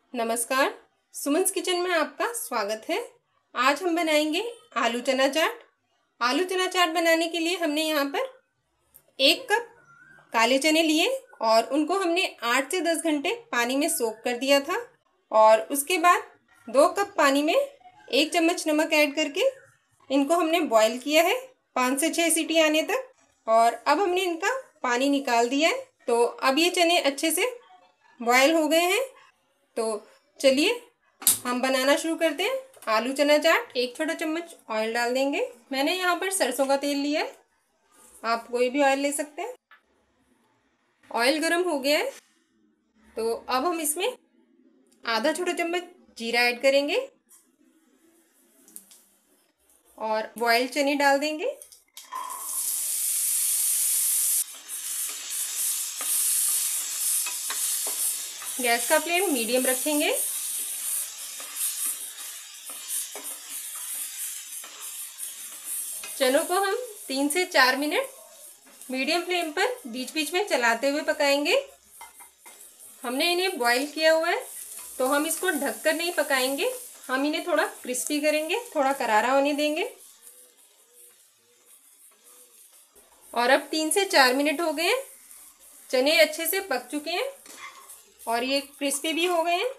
नमस्कार, सुमन्स किचन में आपका स्वागत है। आज हम बनाएंगे आलू चना चाट। आलू चना चाट बनाने के लिए हमने यहाँ पर 1 कप काले चने लिए और उनको हमने 8 से 10 घंटे पानी में सोक कर दिया था। और उसके बाद 2 कप पानी में 1 चम्मच नमक ऐड करके इनको हमने बॉईल किया है 5 से 6 सीटी आने तक। और अब हमने इनका पानी निकाल दिया है। तो अब ये चने अच्छे से बॉयल हो गए हैं। तो चलिए हम बनाना शुरू करते हैं। आलू चना चाट। 1 छोटा चम्मच ऑयल डाल देंगे। मैंने यहाँ पर सरसों का तेल लिया है, आप कोई भी ऑयल ले सकते हैं। ऑयल गर्म हो गया है तो अब हम इसमें आधा छोटा चम्मच जीरा ऐड करेंगे और बॉइल्ड चने डाल देंगे। गैस का फ्लेम मीडियम रखेंगे। चनों को हम 3 से 4 मिनट मीडियम फ्लेम पर बीच बीच में चलाते हुए पकाएंगे। हमने इन्हें बॉईल किया हुआ है तो हम इसको ढककर नहीं पकाएंगे, हम इन्हें थोड़ा क्रिस्पी करेंगे, थोड़ा करारा होने देंगे। और अब 3 से 4 मिनट हो गए हैं, चने अच्छे से पक चुके हैं और ये क्रिस्पी भी हो गए हैं।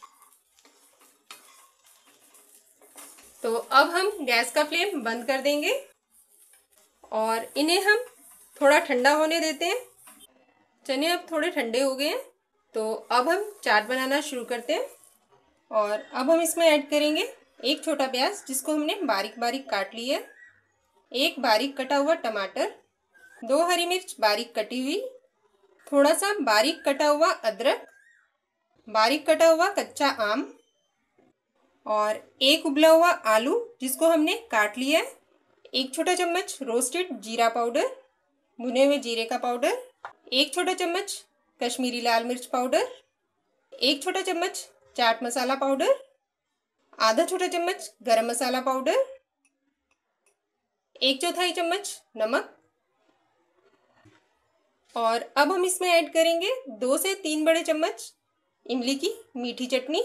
तो अब हम गैस का फ्लेम बंद कर देंगे और इन्हें हम थोड़ा ठंडा होने देते हैं। चने अब थोड़े ठंडे हो गए हैं तो अब हम चाट बनाना शुरू करते हैं। और अब हम इसमें ऐड करेंगे 1 छोटा प्याज जिसको हमने बारीक बारीक काट लिया है, 1 बारीक कटा हुआ टमाटर, 2 हरी मिर्च बारीक कटी हुई, थोड़ा सा बारीक कटा हुआ अदरक, बारीक कटा हुआ कच्चा आम और 1 उबला हुआ आलू जिसको हमने काट लिया है, 1 छोटा चम्मच रोस्टेड जीरा पाउडर, भुने हुए जीरे का पाउडर, 1 छोटा चम्मच कश्मीरी लाल मिर्च पाउडर, 1 छोटा चम्मच चाट मसाला पाउडर, आधा छोटा चम्मच गरम मसाला पाउडर, 1/4 चम्मच नमक। और अब हम इसमें ऐड करेंगे 2 से 3 बड़े चम्मच इमली की मीठी चटनी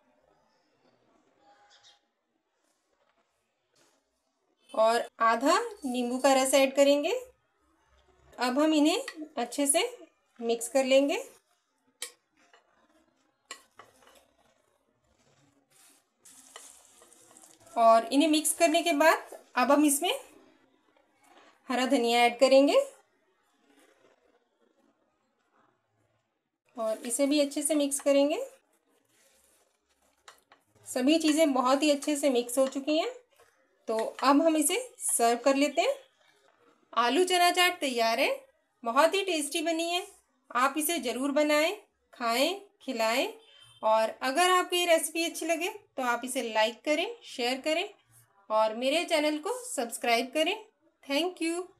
और आधा नींबू का रस ऐड करेंगे। अब हम इन्हें अच्छे से मिक्स कर लेंगे। और इन्हें मिक्स करने के बाद अब हम इसमें हरा धनिया ऐड करेंगे और इसे भी अच्छे से मिक्स करेंगे। सभी चीज़ें बहुत ही अच्छे से मिक्स हो चुकी हैं तो अब हम इसे सर्व कर लेते हैं। आलू चना चाट तैयार है, बहुत ही टेस्टी बनी है। आप इसे ज़रूर बनाएं, खाएं, खिलाएं। और अगर आपको ये रेसिपी अच्छी लगे तो आप इसे लाइक करें, शेयर करें और मेरे चैनल को सब्सक्राइब करें। Thank you.